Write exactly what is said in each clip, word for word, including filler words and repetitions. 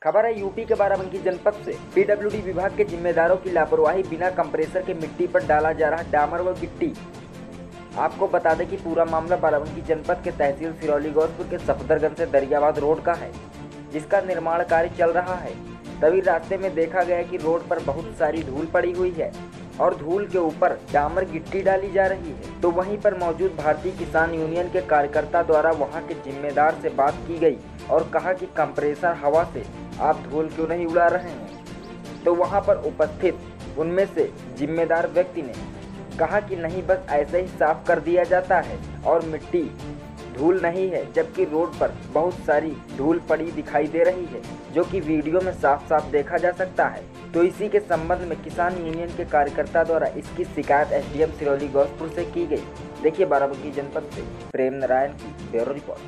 खबर है यूपी के बाराबंकी जनपद से। पीडब्ल्यूडी विभाग के जिम्मेदारों की लापरवाही, बिना कंप्रेसर के मिट्टी पर डाला जा रहा डामर व गिट्टी। आपको बता दें कि पूरा मामला बाराबंकी जनपद के तहसील सिरौली गौसपुर के सफदरगंज से दरियाबाद रोड का है, जिसका निर्माण कार्य चल रहा है। तभी रास्ते में देखा गया कि रोड पर बहुत सारी धूल पड़ी हुई है और धूल के ऊपर डामर गिट्टी डाली जा रही है। तो वहीं पर मौजूद भारतीय किसान यूनियन के कार्यकर्ता द्वारा वहां के जिम्मेदार से बात की गई और कहा कि कंप्रेसर हवा से आप धूल क्यों नहीं उड़ा रहे हैं। तो वहां पर उपस्थित उनमें से जिम्मेदार व्यक्ति ने कहा कि नहीं, बस ऐसे ही साफ कर दिया जाता है और मिट्टी धूल नहीं है, जबकि रोड पर बहुत सारी धूल पड़ी दिखाई दे रही है, जो कि वीडियो में साफ साफ देखा जा सकता है। तो इसी के संबंध में किसान यूनियन के कार्यकर्ता द्वारा इसकी शिकायत एसडीएम सिरौली गौसपुर से की गई। देखिए बाराबंकी जनपद से प्रेम नारायण की ब्यूरो रिपोर्ट।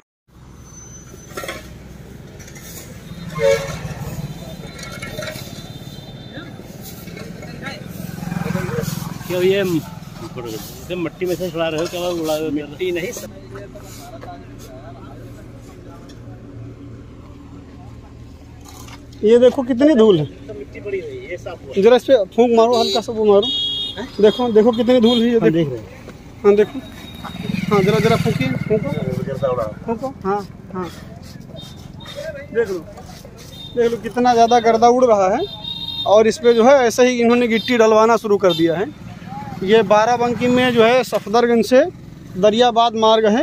क्यों ये मिट्टी में से छुड़ा रहे हो? क्या उड़ा रहे हो? मिट्टी नहीं, ये देखो कितनी धूल है। तो मिट्टी पड़ी हुई है, साफ जरा इस पे फूंक मारो, हल्का सा वो मारो। है? देखो देखो कितनी धूल है ये, देख रहे हैं। हाँ देखो, हाँ जरा जरा फूंकिए, फूंको फूंको, हाँ हाँ देख लो देख लो कितना ज़्यादा गर्दा उड़ रहा है। और इस पे जो है ऐसे ही इन्होंने गिट्टी डलवाना शुरू कर दिया है। ये बाराबंकी में जो है सफदरगंज से दरियाबाद मार्ग है।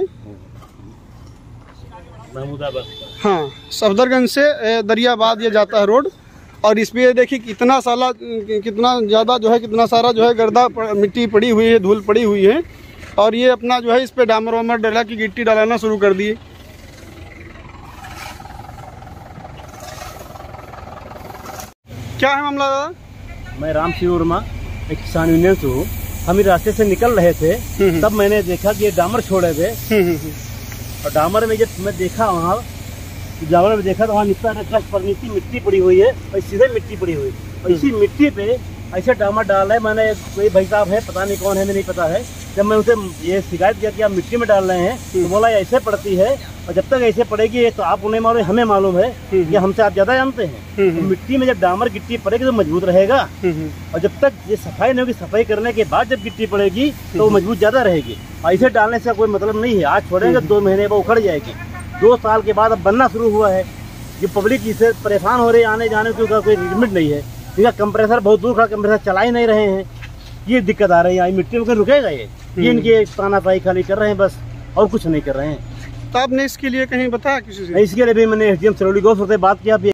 हाँ, सफदरगंज से दरियाबाद ये जाता है रोड। और इस पे ये देखिए कितना साला कितना ज़्यादा जो है कितना सारा जो है गर्दा मिट्टी पड़ी हुई है, धूल पड़ी हुई है। और ये अपना जो है इस पे डामर वामर डला की गिट्टी डालना शुरू कर दिए। क्या है मामला दादा? मैं राम सिंह वर्मा, एक किसान यूनियन से हूँ। हम इस रास्ते से निकल रहे थे, तब मैंने देखा कि ये डामर छोड़े थे। और डामर में जब मैं देखा वहाँ डामर में देखा तो वहाँ नीचे पर नीचे मिट्टी पड़ी हुई है और सीधे मिट्टी पड़ी हुई है। और इसी मिट्टी पे ऐसे डामर डाल रहे। मैंने कोई भाई साहब है, पता नहीं कौन है, नहीं पता है। जब मैं उनसे ये शिकायत किया कि आप मिट्टी में डाल रहे हैं, तो बोला ऐसे पड़ती है और जब तक ऐसे पड़ेगी तो आप उन्हें मालूम, हमें मालूम है कि हमसे आप ज्यादा जानते हैं। तो मिट्टी में जब डामर गिट्टी पड़ेगी तो मजबूत रहेगा, और जब तक ये सफाई नहीं होगी, सफाई करने के बाद जब गिट्टी पड़ेगी तो वो मजबूत ज्यादा रहेगी। ऐसे डालने से कोई मतलब नहीं है। आज छोड़ेंगे दो महीने वो उखड़ जाएगी। दो साल के बाद अब बनना शुरू हुआ है। ये पब्लिक इससे परेशान हो रही है, आने जाने की कोई लिमिट नहीं है। इनका कंप्रेसर बहुत दूर खड़ा, कंप्रेसर चला ही नहीं रहे हैं। ये दिक्कत आ रही है। मिट्टी में रुकेगा ये ये इनके तानाशाही खाली कर रहे हैं बस, और कुछ नहीं कर रहे हैं। तो आपने इसके लिए कहीं बताया किसी से? इसके लिए भी मैंने एसडीएम सिरौली गौसपुर से बात किया।